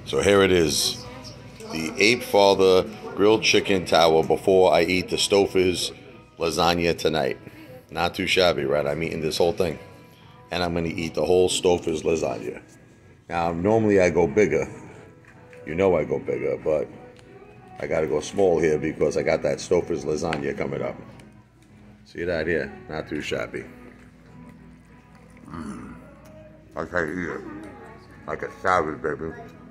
So here it is, the Apefather Grilled Chicken Tower before I eat the Stouffer's lasagna tonight. Not too shabby, right? I'm eating this whole thing. And I'm going to eat the whole Stouffer's lasagna. Now, normally I go bigger. You know I go bigger, but I got to go small here because I got that Stouffer's lasagna coming up. See that here? Not too shabby. That's how you eat it. Like a salad, baby.